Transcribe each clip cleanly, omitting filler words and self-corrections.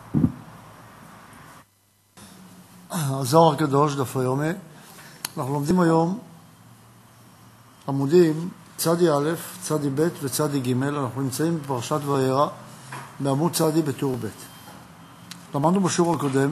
הזוהר הקדוש, דף היומי. אנחנו לומדים היום עמודים צדי א', צדי ב' וצדי ג'. אנחנו נמצאים בפרשת וירא בעמוד צדי בטור ב'. למדנו בשיעור הקודם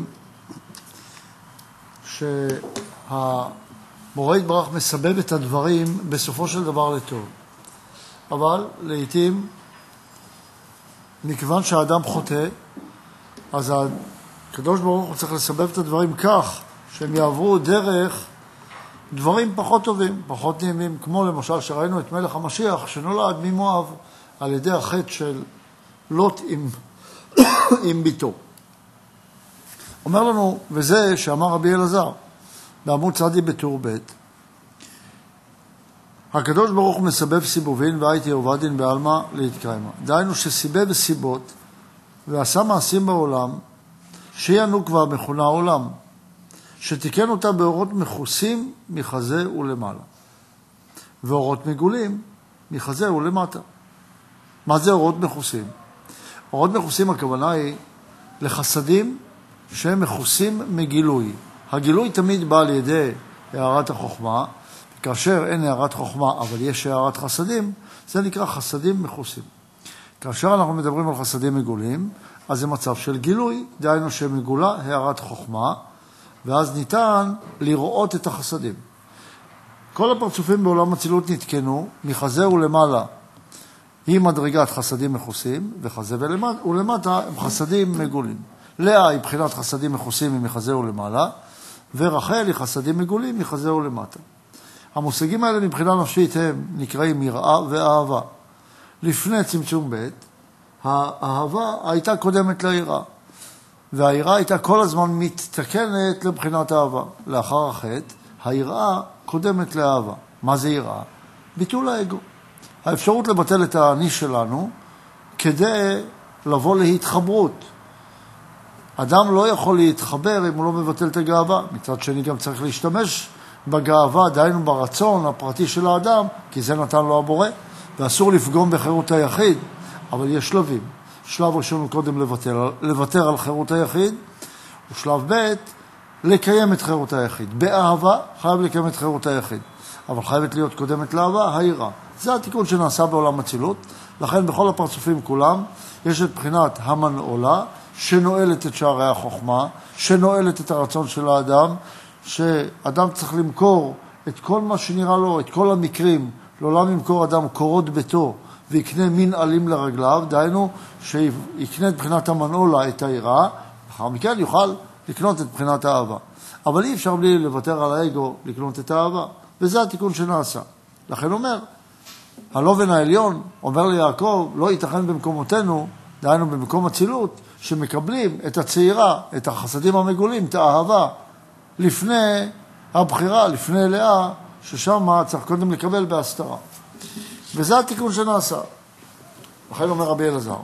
שהמורה יתברך מסבב את הדברים בסופו של דבר לטוב. אבל לעתים, מכיוון שהאדם חוטא, אז הקדוש ברוך הוא צריך לסבב את הדברים כך שהם יעברו דרך דברים פחות טובים, פחות נעימים, כמו למשל שראינו את מלך המשיח שנולד ממואב על ידי החטא של לוט עם ביתו. אומר לנו, וזה שאמר רבי אלעזר בעמוד צדי בטור ב', הקדוש ברוך הוא מסבב סיבובין והייתי עובדין בעלמא להתקיימה. דהיינו שסיבב סיבות ועשה מעשים בעולם שהיא הנוקבה המכונה עולם, שתיקן אותה באורות מכוסים מחזה ולמעלה, ואורות מגולים מחזה ולמטה. מה זה אורות מכוסים? אורות מכוסים הכוונה היא לחסדים שהם מכוסים מגילוי. הגילוי תמיד בא על ידי הערת החוכמה, כאשר אין הערת חוכמה אבל יש הערת חסדים, זה נקרא חסדים מכוסים. כאשר אנחנו מדברים על חסדים מגולים, אז זה מצב של גילוי, דהיינו שמגולה הערת חוכמה, ואז ניתן לראות את החסדים. כל הפרצופים בעולם הצילות נתקנו, מחזה ולמעלה היא מדרגת חסדים מכוסים, וחזה ולמטה הם חסדים מגולים. לאה היא בחינת חסדים מכוסים מחזה ולמעלה, ורחל היא חסדים מגולים מחזה ולמטה. המושגים האלה מבחינה נפשית הם נקראים יראה ואהבה. לפני צמצום ב' האהבה הייתה קודמת ליראה, והיראה הייתה כל הזמן מתתקנת לבחינת אהבה. לאחר החטא, היראה קודמת לאהבה. מה זה יראה? ביטול האגו. האפשרות לבטל את האני שלנו כדי לבוא להתחברות. אדם לא יכול להתחבר אם הוא לא מבטל את הגאווה. מצד שני גם צריך להשתמש בגאווה, דהיינו ברצון הפרטי של האדם, כי זה נתן לו הבורא, ואסור לפגום בחירות היחיד, אבל יש שלבים. שלב ראשון הוא קודם לוותר על חירות היחיד, ושלב ב' לקיים את חירות היחיד. באהבה חייב לקיים את חירות היחיד, אבל חייבת להיות קודמת לאהבה, היראה. זה התיקון שנעשה בעולם הצילות, לכן בכל הפרצופים כולם יש את בחינת המנעולה, שנועלת את שערי החוכמה, שנועלת את הרצון של האדם, שאדם צריך למכור את כל מה שנראה לו, את כל המקרים, לעולם ימכור אדם קורות ביתו, ויקנה מין עלים לרגליו, דהיינו שיקנה את בחינת המנעולה, את היראה, אחר מכן יוכל לקנות את בחינת האהבה. אבל אי אפשר בלי לוותר על האגו לקנות את האהבה, וזה התיקון שנעשה. לכן אומר, הלובן העליון אומר ליעקב, לא ייתכן במקומותינו, דהיינו במקום הצילות, שמקבלים את הצעירה, את החסדים המגולים, את האהבה, לפני הבחירה, לפני לאה, ששם צריך קודם לקבל בהסתרה. וזה התיקון שנעשה. לכן אומר רבי אלעזר,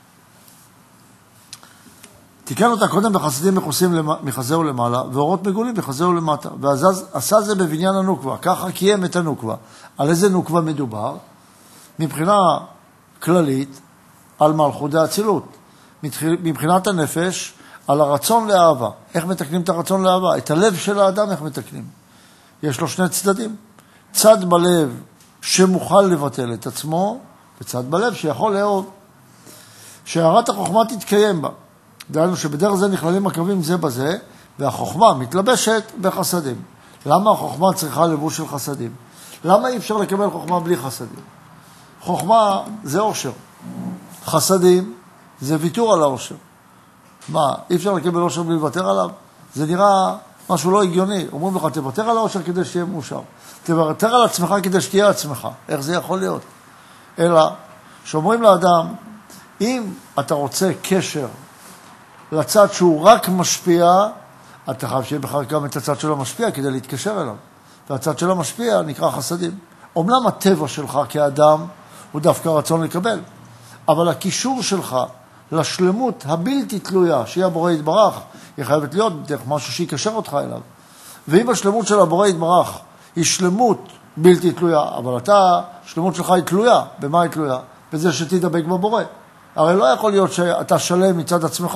תיקן אותה קודם בחסדים מכוסים מחזה ולמעלה, ואורות מגולים מחזה ולמטה, ועשה זה בבניין הנוקבה, ככה קיים את הנוקבה. על איזה נוקבה מדובר? מבחינה כללית, על מלכות האצילות. מבחינת הנפש, על הרצון לאהבה. איך מתקנים את הרצון לאהבה? את הלב של האדם איך מתקנים? יש לו שני צדדים. צד בלב שמוכן לבטל את עצמו, וצד בלב שיכול לאהוב. שהערת החוכמה תתקיים בה. דהיינו שבדרך זה נכללים הקווים זה בזה, והחוכמה מתלבשת בחסדים. למה החוכמה צריכה לבוש של חסדים? למה אי אפשר לקבל חוכמה בלי חסדים? חוכמה זה עושר. חסדים זה ויתור על העושר. מה, אי אפשר לקבל עושר בלי לוותר עליו? זה נראה משהו לא הגיוני. אומרים לך, תוותר על העושר כדי שיהיה מאושר. תוותר על עצמך כדי שתהיה עצמך. איך זה יכול להיות? אלא, שאומרים לאדם, אם אתה רוצה קשר לצד שהוא רק משפיע, אתה חייב שיהיה בכלל גם את הצד של המשפיע כדי להתקשר אליו. והצד של המשפיע נקרא חסדים. אומנם הטבע שלך כאדם הוא דווקא רצון לקבל, אבל הקישור שלך לשלמות הבלתי תלויה, שהיא הבורא יתברך, היא חייבת להיות דרך משהו שיקשר אותך אליו. ואם השלמות של הבורא יתברך היא שלמות בלתי תלויה, אבל השלמות שלך היא תלויה. במה היא תלויה? בזה שתדבק בבורא. הרי לא יכול להיות שאתה שלם מצד עצמך,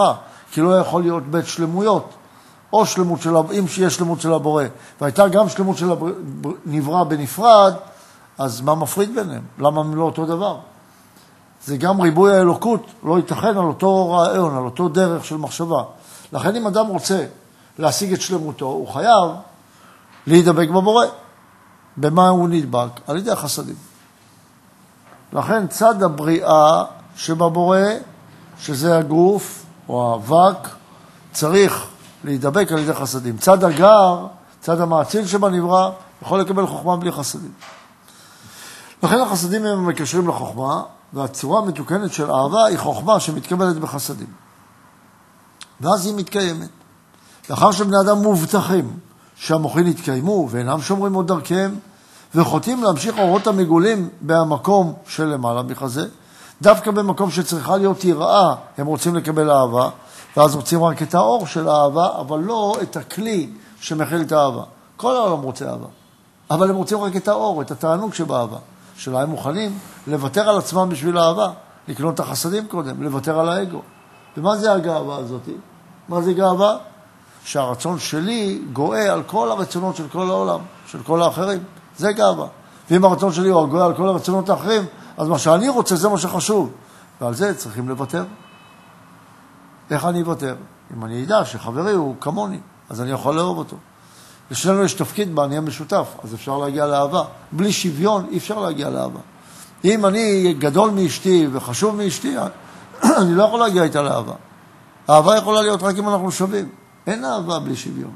כי לא יכול להיות בית שלמויות, או שלמות של, אם יש שלמות של הבורא, והייתה גם שלמות של נברא בנפרד, אז מה מפריד ביניהם? למה הם לא אותו דבר? זה גם ריבוי האלוקות, לא ייתכן על אותו רעיון, על אותו דרך של מחשבה. לכן אם אדם רוצה להשיג את שלמותו, הוא חייב להידבק בבורא. במה הוא נדבק? על ידי החסדים. לכן צד הבריאה שבבורא, שזה הגוף או האבק, צריך להידבק על ידי חסדים. צד הגר, צד המעציל שבנברא, יכול לקבל חוכמה בלי חסדים. לכן החסדים הם מקשרים לחוכמה, והצורה המתוקנת של אהבה היא חוכמה שמתקבלת בחסדים. ואז היא מתקיימת. לאחר שבני אדם מובטחים שהמוחין יתקיימו ואינם שומרים עוד דרכיהם, וחוטאים להמשיך אורות המגולים במקום של למעלה מחזה, דווקא במקום שצריכה להיות יראה, הם רוצים לקבל אהבה, ואז רוצים רק את האור של האהבה, אבל לא את הכלי שמכיל את האהבה. כל העולם רוצה אהבה, אבל הם רוצים רק את האור, את התענוג שבאהבה. שלה הם מוכנים לוותר על עצמם בשביל האהבה, לקנות את החסדים קודם, לוותר על האגו. ומה זה הגאווה הזאת? מה זה גאווה? שהרצון שלי גואה על כל הרצונות של כל העולם, של כל האחרים. זה גאווה. ואם הרצון שלי הוא גואה על כל הרצונות האחרים, אז מה שאני רוצה זה מה שחשוב. ועל זה צריכים לוותר. איך אני אוותר? אם אני ידע שחברי הוא כמוני, אז אני יכול לאהוב אותו. לשנינו יש תפקיד בעני המשותף, אז אפשר להגיע לאהבה. בלי שוויון אי אפשר להגיע לאהבה. אם אני גדול מאשתי וחשוב מאשתי, אני לא יכול להגיע איתה לאהבה. האהבה יכולה להיות רק אם אנחנו שווים. אין אהבה בלי שוויון.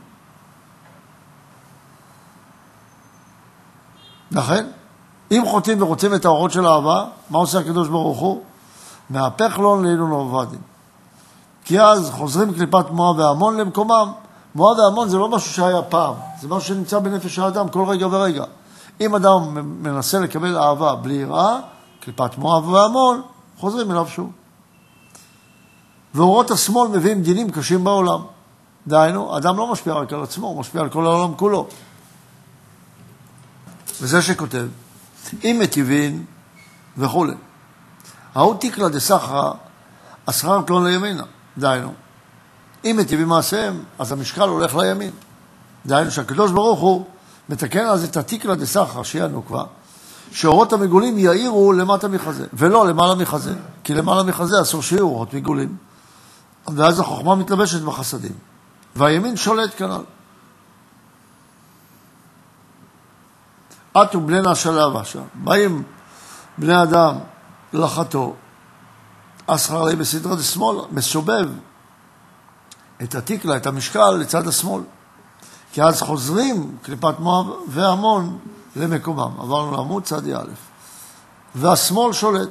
לכן, אם חוטאים ורוצים את האורות של האהבה, מה עושה הקדוש ברוך הוא? מהפך לון לאילון עובדין. כי אז חוזרים קליפת מואב והמון למקומם. מואב והמון זה לא משהו שהיה פעם, זה משהו שנמצא בנפש האדם כל רגע ורגע. אם אדם מנסה לקבל אהבה בלי יראה, קליפת מואב והמון, חוזרים אליו שוב. ואורות השמאל מביאים דינים קשים בעולם. דהיינו, אדם לא משפיע רק על עצמו, הוא משפיע על כל העולם כולו. וזה שכותב, אם מטיבין וכו'. ההוא תיקלה דסחרא, השכר פלון לימינה. דהיינו, אם מטיבים מעשיהם, אז המשקל הולך לימין. דהיינו שהקדוש ברוך הוא מתקן אז את התיקלה דסחרא, שהיא הנוקבה, שאורות המגולים יאירו למטה מחזה, ולא למעלה מחזה, כי למעלה מחזה אסור שיהיו אורות מגולים. ואז החוכמה מתלבשת בחסדים. והימין שולט כנ"ל. עטו בני שלב עכשיו. באים בני אדם לחתו, השכר לי בסדרת השמאל, מסובב את התיקלה, את המשקל לצד השמאל. כי אז חוזרים קליפת מואב והמון למקומם. עברנו לעמוד צד א'. והשמאל שולט.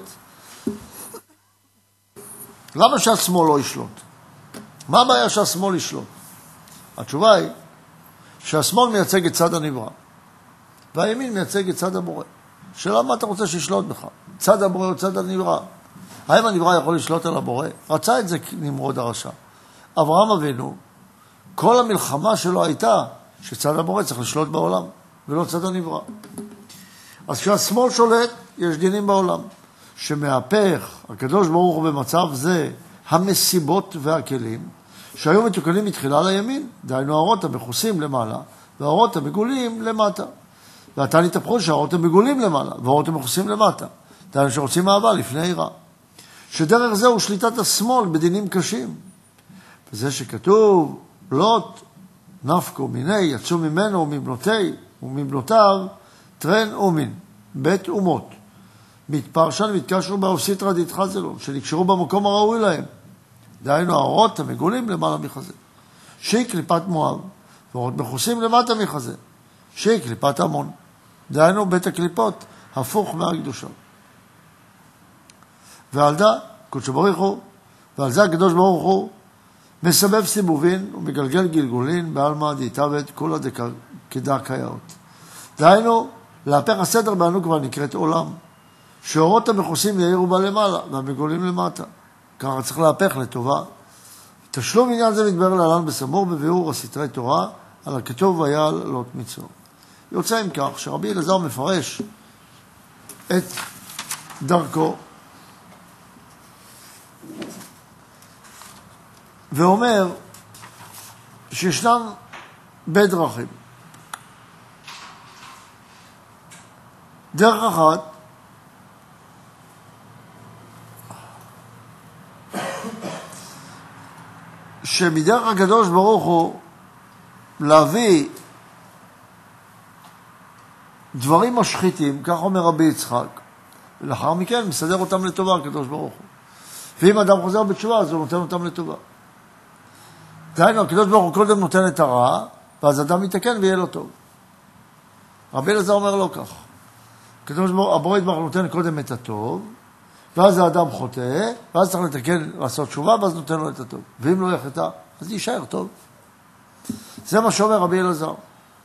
למה שהשמאל לא ישלוט? מה הבעיה שהשמאל ישלוט? התשובה היא שהשמאל מייצג את צד הנברא, והימין מייצג את צד הבורא. שאלה מה אתה רוצה שישלוט בך? צד הבורא או צד הנברא? האם הנברא יכול לשלוט על הבורא? רצה את זה נמרוד הרשע. אברהם אבינו, כל המלחמה שלו הייתה שצד הבורא צריך לשלוט בעולם, ולא צד הנברא. אז כשהשמאל שולט, יש דינים בעולם. שמהפך הקדוש ברוך הוא במצב זה המסיבות והכלים, שהיו מתוקנים מתחילה לימין, דהיינו האורות המכוסים למעלה, והאורות המגולים למטה. ואתה נתהפכו שהאורות המגולים למעלה, והאורות המכוסים למטה. דהיינו שרוצים אהבה לפני יראה. שדרך זה הוא שליטת השמאל בדינים קשים. וזה שכתוב, לוט נפקו מיני, יצאו ממנו ומבנותיו, טרן אומין, בית אומות. מתפרשן והתקשרו באוסיתרא דתחזלון, שנקשרו במקום הראוי להם. דהיינו האורות המגולים למעלה מחזה. שהיא קליפת מואב, ואורות מכוסים למטה מחזה. שהיא קליפת המון. דהיינו בית הקליפות, הפוך מהקדושה. ועל זה, קודש ברוך הוא, ועל זה הקדוש ברוך הוא, מסבב סיבובין ומגלגל גלגולין בעלמא דהתעבד כולא כדרכיות. דהיינו, להפך הסדר בענו כבר נקראת עולם. שאורות המכוסים יאירו בה למעלה, והמגולים למטה. ככה צריך להפך לטובה. תשלום עניין זה מתברר להלן בסמור בביאור הסתרי תורה, על הכתוב ויעל לוט מצור. יוצא עם כך שרבי אלעזר מפרש את דרכו ואומר שישנן בדרכים. דרך אחת, שמדרך הקדוש ברוך הוא להביא דברים משחיתים, כך אומר רבי יצחק, ולאחר מכן מסדר אותם לטובה הקדוש ברוך הוא. ואם אדם חוזר בתשובה, אז הוא נותן אותם לטובה. דהיינו, הקדוש ברוך הוא קודם נותן את הרע, ואז אדם יתקן ויהיה לו טוב. רבי אלעזר אומר לא כך. הקדוש ברוך הוא, הבורא יתברך נותן קודם את הטוב, ואז האדם חוטא, ואז צריך לתקן, לעשות תשובה, ואז נותן לו את הטוב. ואם לא יחטא, אז יישאר טוב. זה מה שאומר רבי אלעזר.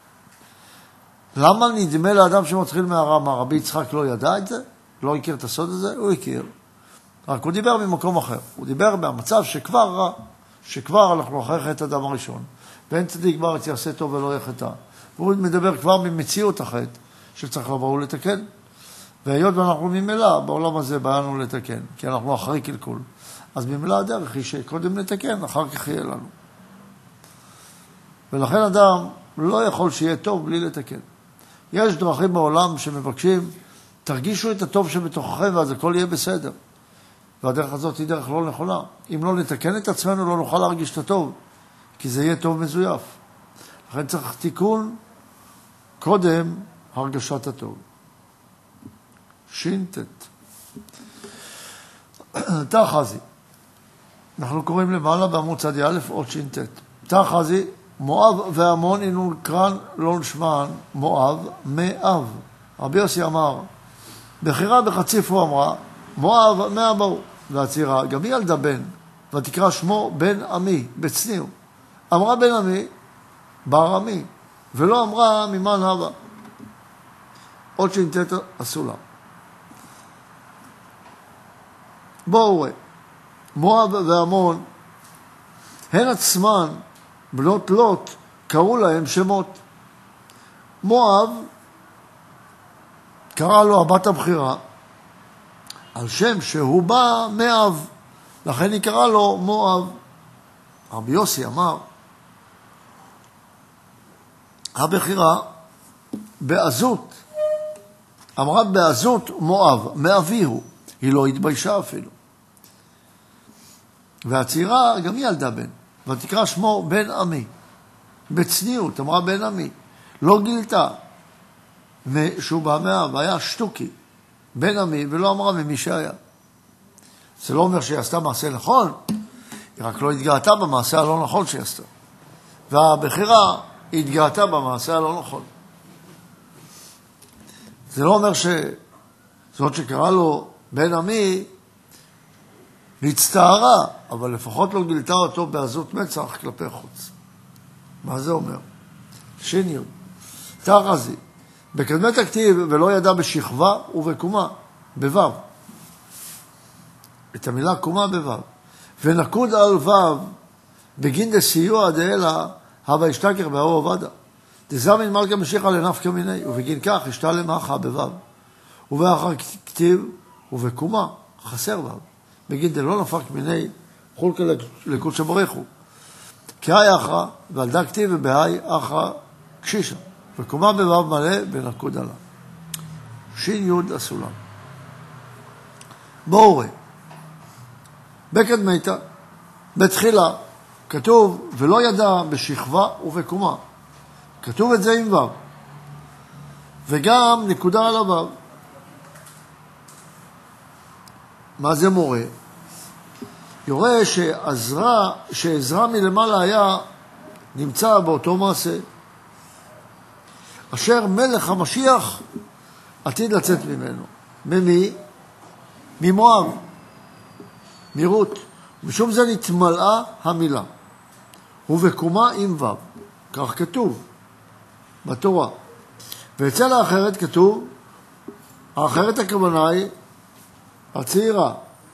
למה נדמה לאדם שמתחיל מהרע? מה, רבי יצחק לא ידע את זה? לא הכיר את הסוד הזה? הוא הכיר. רק הוא דיבר ממקום אחר. הוא דיבר מהמצב שכבר רע, שכבר אנחנו אחרי חטא אדם הראשון, ואין צדיק בארץ יעשה טוב ולא יחטא. והוא מדבר כבר ממציאות החטא, שצריך לבוא ולתקן. והיות ואנחנו ממילא בעולם הזה באנו לתקן, כי אנחנו אחרי קלקול. אז ממילא הדרך היא שקודם לתקן, אחר כך יהיה לנו. ולכן אדם לא יכול שיהיה טוב בלי לתקן. יש דרכים בעולם שמבקשים, תרגישו את הטוב שבתוככם ואז הכל יהיה בסדר. והדרך הזאת היא דרך לא נכונה. אם לא נתקן את עצמנו לא נוכל להרגיש את הטוב, כי זה יהיה טוב מזויף. לכן צריך תיקון קודם הרגשת הטוב. שינטט. תחזי. אנחנו קוראים למעלה בעמוד צדי א' עוד שינטט. תחזי, מואב ועמון אינון קרן לא נשמן, מואב מאב. רבי יוסי אמר, בחירה בחציף הוא אמרה, מואב מאבו. והצירה, גם היא ילדה בן, ותקרא שמו בן עמי, בצניעו. אמרה בן עמי, בר עמי, ולא אמרה ממן הווה. עוד שינטט הסולם. בואו ראה, מואב ועמון, הן עצמן, בנות לוט, קראו להם שמות. מואב, קרא לו הבת הבחירה, על שם שהוא בא מאב, לכן היא קרא לו מואב. רבי יוסי אמר, הבחירה בעזות, אמרה בעזות מואב, מאביהו, היא לא התביישה אפילו. והצעירה גם היא ילדה בן, ותקרא שמו בן עמי. בצניעות, אמרה בן עמי. לא גילתה שהוא בא מאב, היה שטוקי, בן עמי, ולא אמרה ממי שהיה. זה לא אומר שהיא עשתה מעשה נכון, היא רק לא התגעתה במעשה הלא נכון שהיא עשתה. והבחירה התגעתה במעשה הלא נכון. זה לא אומר שזאת שקרא לו בן עמי נצטערה, אבל לפחות לא גילתה אותו בעזות מצח כלפי חוץ. מה זה אומר? שיניות. תחזי. בקדמי תכתיב ולא ידע בשכבה ובקומה, בוו. את המילה קומה בוו. ונקוד על וו בגין דסיוע דאלה הווה השתכר בהוא עבדה. דזמין מלכה משיחה לנפקא מיני, ובגין כך השתלם אחא בוו. ובאחר כתיב ובקומה חסר וו. בגין דלא נפק מיני חולקה לקודש בריך הוא. כי היי אחרא ועל דה כתיב ובהי אחרא קשישה. וקומה בוו מלא בנקוד עלה. שין יוד הסולם. בואו ראה. בקדמיתא, בתחילה, כתוב ולא ידע בשכבה ובקומה. כתוב את זה עם וו. וגם נקודה על הוו. מה זה מורה? יורה שעזרה מלמעלה היה נמצא באותו מעשה. אשר מלך המשיח עתיד לצאת ממנו. ממי? ממואב. מרות. משום זה נתמלאה המילה. ובקומה עם וו. כך כתוב בתורה. ואצל האחרת כתוב, האחרת הכוונה היא הצעירה.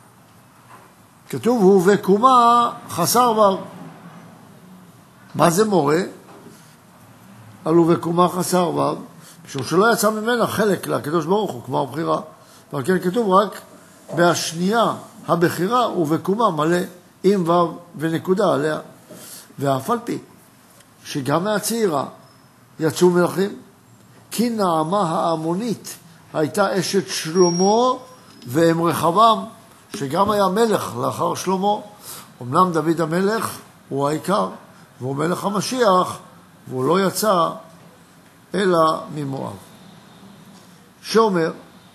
כתוב ובקומה חסר וו. מה זה מורה? על ובקומה חסר וו, משום שלא יצא ממנה חלק לקדוש ברוך הוא, כמו הבחירה. ועל כן כתוב רק בהשנייה הבחירה ובקומה מלא עם וו ונקודה עליה. ואף על פי שגם מהצעירה יצאו מלכים, כי נעמה העמונית הייתה אשת שלמה ואם רחבעם, שגם היה מלך לאחר שלמה. אמנם דוד המלך הוא העיקר, והוא מלך המשיח, והוא לא יצא אלא ממואב. שאומר,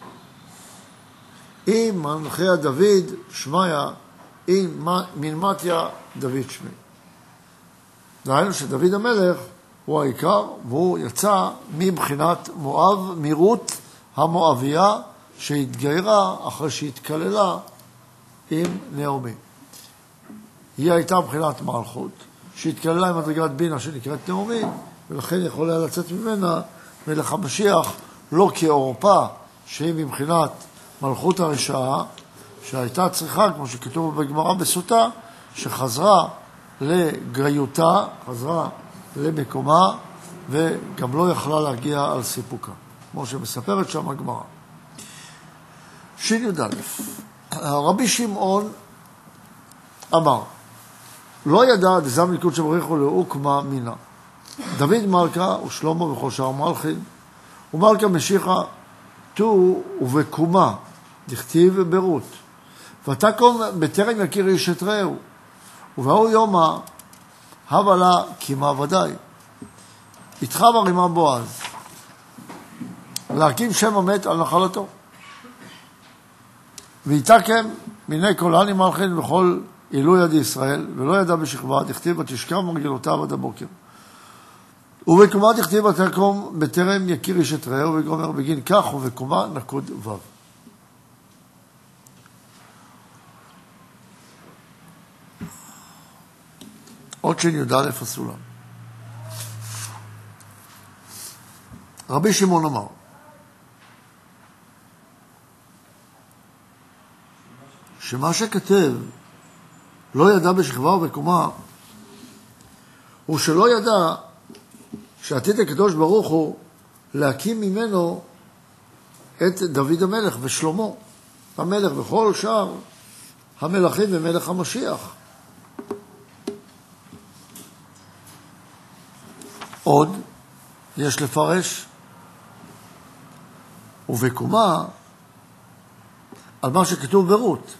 אם מנחיה דוד שמיה, אם מנמתיה דוד שמי. דהיינו שדוד המלך הוא העיקר, והוא יצא מבחינת מואב, מרות המואביה, שהתגיירה אחרי שהתקללה עם נעמי. היא הייתה מבחינת מלכות, שהתקללה עם מדרגת בינה שנקראת נעמי, ולכן יכול היה לצאת ממנה מלך המשיח, לא כאורפה, שהיא מבחינת מלכות הרשעה, שהייתה צריכה, כמו שכתוב בגמרא בסוטה, שחזרה לגריותה, חזרה למקומה, וגם לא יכלה להגיע על סיפוקה, כמו שמספרת שם הגמרא. שי"א, רבי שמעון אמר, לא ידע דזם ליכוד שבריחו לעוקמה מינה. דוד מלכה ושלמה וכל שאר מלכים, ומלכה משיחה תו ובקומה, דכתיב ברות. ותקום בטרם יכיר איש את רעהו, ובאו יומה הבה לה קימה ודאי. התחבר עמה בועז, להקים שם המת על נחלתו. ויתקם מיני כל עני מלכין וכל עילוי יד ישראל, ולא ידע בשכבה, דכתיב ותשכב מרגלותיו עד הבוקר. ובקומה דכתיב ותקום בטרם יכיר איש את רעהו, וגומר בגין כך, ובקומה נקוד וו. עוד שי"א הסולם. רבי שמעון אמר, שמה שכתב לא ידע בשכבה ובקומה, הוא שלא ידע שעתיד הקדוש ברוך הוא להקים ממנו את דוד המלך ושלמה המלך וכל שאר המלכים ומלך המשיח. עוד יש לפרש, ובקומה על מה שכתוב ברות.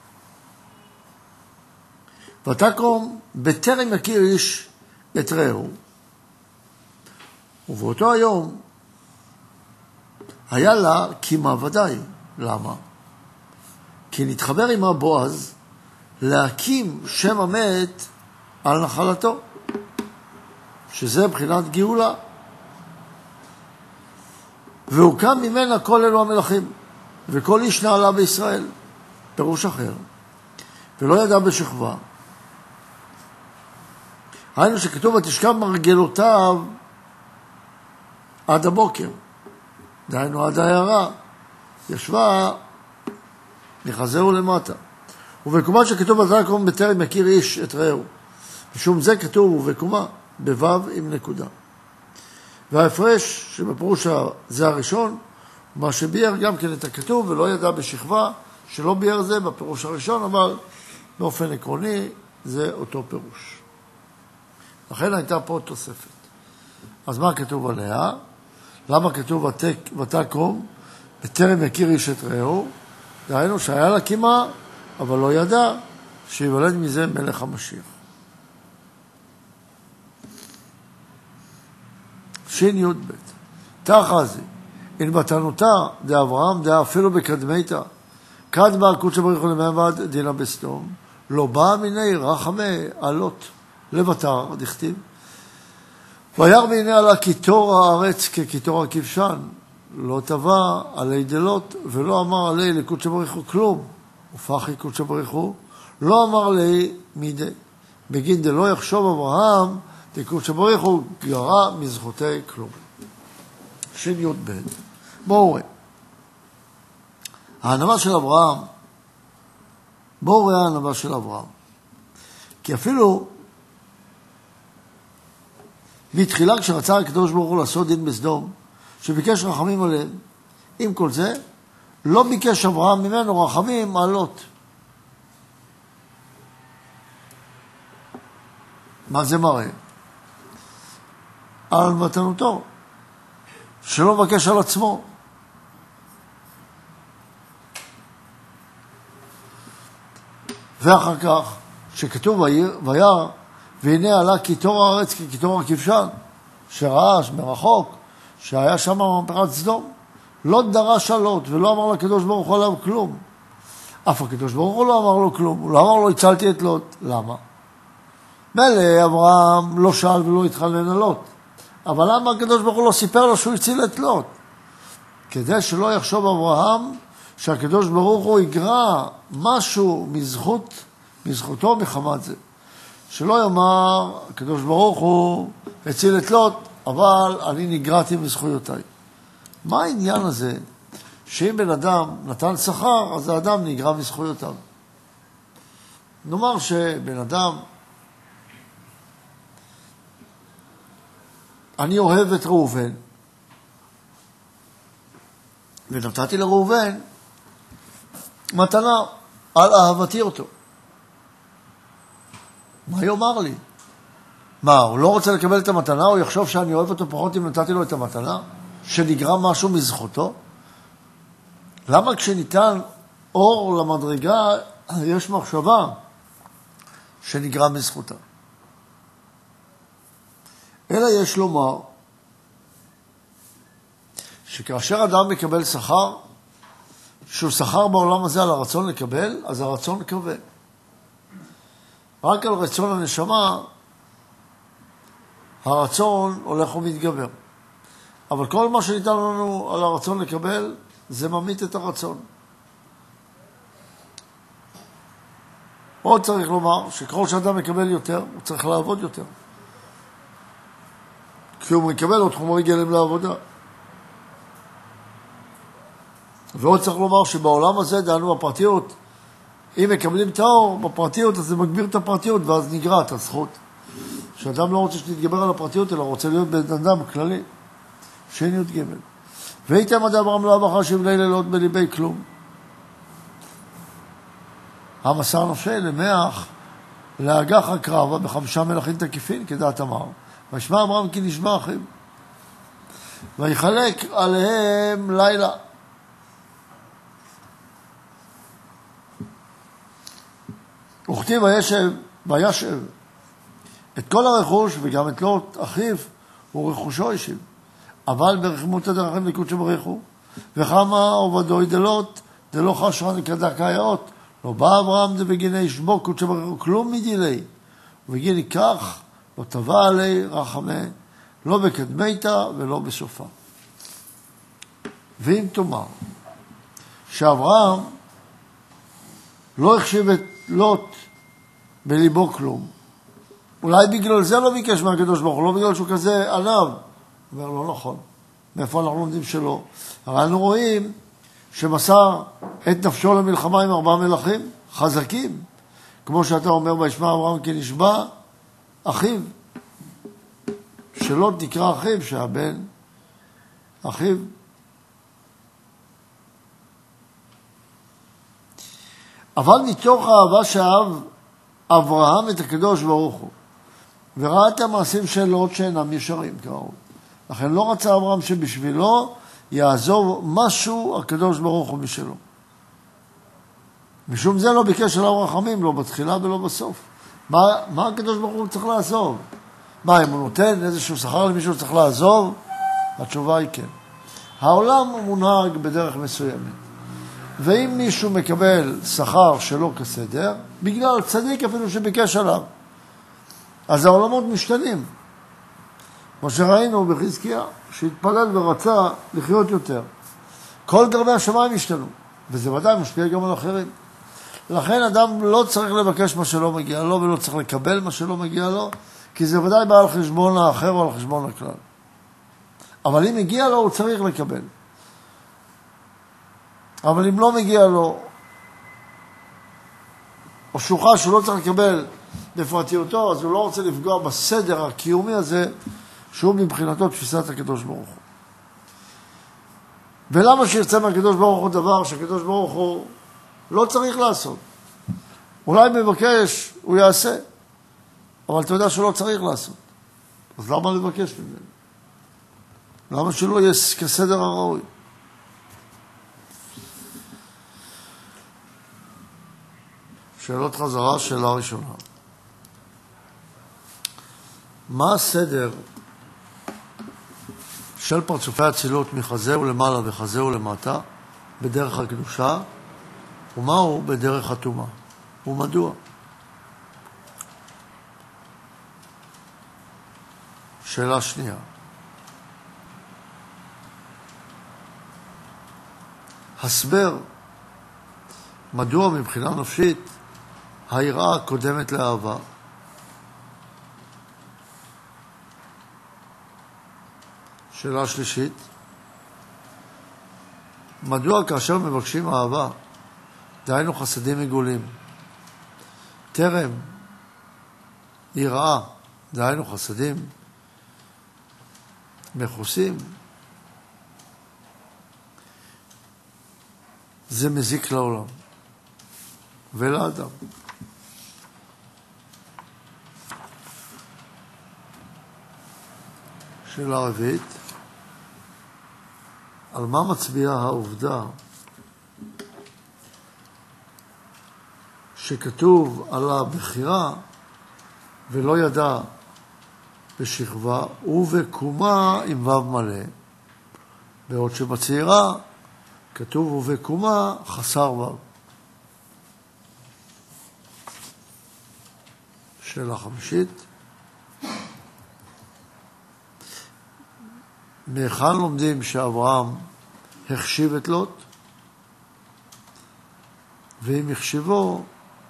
ותקום בטרם יכיר איש את רעהו. ובאותו היום היה לה קימה ודאי. למה? כי נתחבר עמה בועז להקים שם המת על נחלתו, שזה בחינת גאולה. והוקם ממנה כל אלו המלכים, וכל איש נעלה בישראל, פירוש אחר, ולא ידע בשכבה. היינו שכתוב ותשכב מרגלותיו עד הבוקר, דהיינו עד העיירה, ישבה מחזהו למטה. ובקומה שכתוב ותקום בטרם יכיר איש את רעהו, משום זה כתוב ובקומה בוו עם נקודה. וההפרש שבפירוש זה הראשון, מה שביאר גם כן את הכתוב ולא ידע בשכבה, שלא ביאר זה בפירוש הראשון, אבל באופן עקרוני זה אותו פירוש. לכן הייתה פה תוספת. אז מה כתוב עליה? למה כתוב ותקום בטרם יכיר איש את רעהו? דהיינו שהיה לה קימה, אבל לא ידע שיוולד מזה מלך המשיח. שי"ב, תחזי, אין מתנותה דאברהם דאה אפילו בקדמיתה, כד בה קודשא בריך הוא למעבד דינה בסדום, לא בא מיני רחמי עלות לבטר, דכתיב. וירא והנה עלה קיטור הארץ כקיטור הכבשן, לא טבע עלי דלות, ולא אמר עלי לקודשא בריך הוא כלום, ופחי קודשא בריך הוא, לא אמר לי מידי. בגין דלא יחשוב אברהם, קודשא בריך הוא גרע מזכותי כלום. שי"ב, בואו ראה. הענווה של אברהם, בואו ראה הענווה של אברהם. כי אפילו בתחילה כשרצה הקדוש ברוך הוא לעשות דין בסדום, שביקש רחמים עליהם, עם כל זה, לא ביקש אברהם ממנו רחמים על לוט. מה זה מראה? על מתנותו, שלא מבקש על עצמו. ואחר כך, שכתוב וירא, והנה עלה קיטור הארץ כקיטור הכבשן, שראה מרחוק, שהיה שם מהפכת סדום. לוט דרש על לוט, ולא אמר לקדוש ברוך הוא עליו כלום. אף הקדוש ברוך הוא לא אמר לו כלום, הוא לא אמר לו הצלתי את לוט. למה? מילא אברהם לא שאל ולא התחנן על לוט. אבל למה הקדוש ברוך הוא לא סיפר לו שהוא הציל את לוט? כדי שלא יחשוב אברהם שהקדוש ברוך הוא יגרע משהו מזכותו מחמת זה. שלא יאמר, הקדוש ברוך הוא הציל את לוט, אבל אני נגרעתי מזכויותיי. מה העניין הזה שאם בן אדם נתן שכר, אז האדם נגרע מזכויותיו? נאמר שבן אדם, אני אוהב את ראובן, ונתתי לראובן מתנה על אהבתי אותו. מה יאמר לי? מה, הוא לא רוצה לקבל את המתנה? הוא יחשוב שאני אוהב אותו פחות אם נתתי לו את המתנה? שנגרע משהו מזכותו? למה כשניתן אור למדרגה יש מחשבה שנגרע מזכותה? אלא יש לומר שכאשר אדם מקבל שכר, שהוא שכר בעולם הזה על הרצון לקבל, אז הרצון קווה. רק על רצון הנשמה, הרצון הולך ומתגבר. אבל כל מה שניתן לנו על הרצון לקבל, זה ממית את הרצון. עוד צריך לומר שככל שאדם מקבל יותר, הוא צריך לעבוד יותר. כי הוא מקבל עוד חומרי גלם לעבודה. ועוד צריך לומר שבעולם הזה, דהיינו בפרטיות, אם מקבלים את האור בפרטיות, אז זה מגביר את הפרטיות, ואז נגרע את הזכות. שאדם לא רוצה שתתגבר על הפרטיות, אלא רוצה להיות בן אדם כללי. שין י' ג' והייתם עד אברהם לא אבחר שבני לילות בליבי כלום. המסר נפשי למח להגח הקרבה ב5 מלכים תקיפין, כדעת אמר. וישמע אברהם כי נשבע אחיו. ויחלק עליהם לילה. וכתיב וישב את כל הרכוש וגם את לוט אחיו ורכושו השיב. אבל ברחמות הדרכים לקודשו בריחו, וכמה עובדוי דלוט, דלא חשרן כדקאיות, לא בא אברהם דבגיני שבו קודשו בריחו, כלום מדילי, ובגיני כך, לא טבע עלי רחמה, לא בקדמיתה ולא בסופה. ואם תאמר, שאברהם לא החשיב את לוט בליבו כלום, אולי בגלל זה לא ביקש מהקדוש ברוך הוא, לא בגלל שהוא כזה עליו, אומר לא נכון. מאיפה אנחנו לומדים שלא? הרי אנחנו רואים שמסר את נפשו למלחמה עם 4 מלכים חזקים. כמו שאתה אומר, וישמע אברהם כי נשבע אחיו. שלא נקרא אחיו, שהבן אחיו. אבל מתוך האהבה שאהב אברהם את הקדוש ברוך הוא, וראה את המעשים של לוט שאינם ישרים כראוי. לכן לא רצה אברהם שבשבילו יעזוב משהו הקדוש ברוך הוא משלו. משום זה לא ביקש עליו רחמים, לא בתחילה ולא בסוף. מה הקדוש ברוך הוא צריך לעזוב? מה, אם הוא נותן איזשהו שכר למישהו צריך לעזוב? התשובה היא כן. העולם מונהג בדרך מסוימת. ואם מישהו מקבל שכר שלא כסדר, בגלל צדיק אפילו שביקש עליו, אז העולמות משתנים. כמו שראינו בחזקיה, שהתפלל ורצה לחיות יותר. כל גרמי השמיים השתנו, וזה ודאי משפיע גם על אחרים. לכן אדם לא צריך לבקש מה שלא מגיע לו, ולא צריך לקבל מה שלא מגיע לו, כי זה ודאי בא על חשבון האחר או על חשבון הכלל. אבל אם מגיע לו, הוא צריך לקבל. אבל אם לא מגיע לו, או שוחה שהוא לא צריך לקבל בפרטיותו, אז הוא לא רוצה לפגוע בסדר הקיומי הזה, שהוא מבחינתו תפיסת הקדוש ברוך הוא. ולמה שירצה מהקדוש ברוך הוא דבר שהקדוש ברוך הוא לא צריך לעשות? אולי מבקש, הוא יעשה. אבל אתה יודע שלא צריך לעשות. אז למה לבקש ממנו? למה שלא יהיה כסדר הראוי? שאלות חזרה, שאלה ראשונה. מה הסדר של פרצופי הצילות מחזה ולמעלה וחזה ולמטה בדרך הקדושה, ומהו בדרך הטומאה? ומדוע? שאלה שנייה. הסבר מדוע מבחינה נפשית היראה קודמת לאהבה. שאלה שלישית. מדוע כאשר מבקשים אהבה, דהיינו חסדים עיגולים, טרם יראה, דהיינו חסדים מכוסים, זה מזיק לעולם ולאדם. שאלה רביעית. על מה מצביעה העובדה שכתוב על הבחירה ולא ידע בשכבה ובקומה עם וו מלא, בעוד שבצעירה כתוב ובקומה חסר וו. שאלה חמישית. מהיכן לומדים שאברהם החשיב את לוט, ואם החשיבו,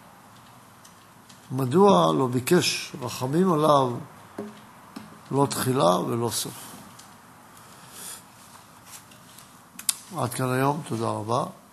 מדוע לא ביקש רחמים עליו לא תחילה ולא סוף? עד כאן היום, תודה רבה.